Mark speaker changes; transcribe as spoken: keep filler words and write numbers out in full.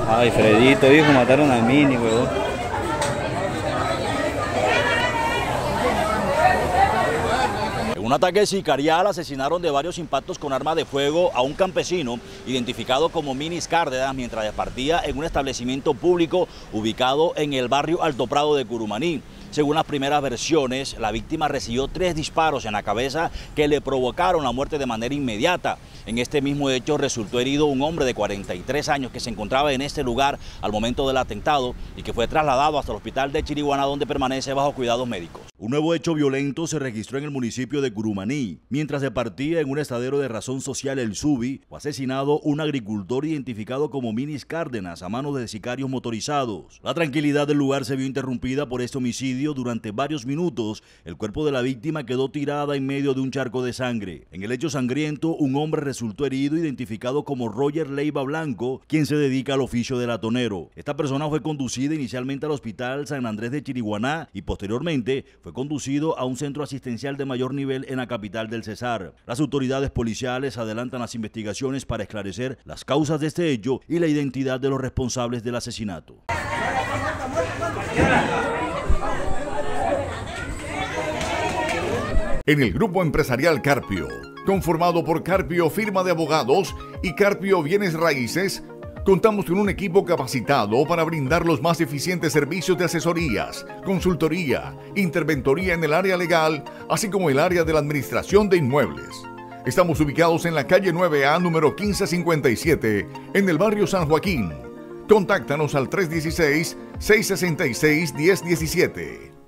Speaker 1: Ay, Fredito, hijo, mataron a Mini, huevón.
Speaker 2: En un ataque sicarial asesinaron de varios impactos con arma de fuego a un campesino identificado como Minis Cárdenas mientras departía en un establecimiento público ubicado en el barrio Alto Prado de Curumaní. Según las primeras versiones, la víctima recibió tres disparos en la cabeza que le provocaron la muerte de manera inmediata. En este mismo hecho resultó herido un hombre de cuarenta y tres años que se encontraba en este lugar al momento del atentado y que fue trasladado hasta el hospital de Chiriguaná, donde permanece bajo cuidados médicos. Un nuevo hecho violento se registró en el municipio de Curumaní. Mientras se partía en un estadero de razón social El Subi, fue asesinado un agricultor identificado como Minis Cárdenas a manos de sicarios motorizados. La tranquilidad del lugar se vio interrumpida por este homicidio. Durante varios minutos, el cuerpo de la víctima quedó tirada en medio de un charco de sangre. En el hecho sangriento, un hombre resultó herido, identificado como Roger Leiva Blanco, quien se dedica al oficio de latonero. Esta persona fue conducida inicialmente al hospital San Andrés de Chiriguaná y posteriormente fue conducido a un centro asistencial de mayor nivel en la capital del Cesar. Las autoridades policiales adelantan las investigaciones para esclarecer las causas de este hecho y la identidad de los responsables del asesinato.
Speaker 3: En el grupo empresarial Carpio, conformado por Carpio Firma de Abogados y Carpio Bienes Raíces, contamos con un equipo capacitado para brindar los más eficientes servicios de asesorías, consultoría, interventoría en el área legal, así como el área de la administración de inmuebles. Estamos ubicados en la calle nueve A, número quince cincuenta y siete, en el barrio San Joaquín. Contáctanos al tres uno seis, seis seis seis, uno cero uno siete.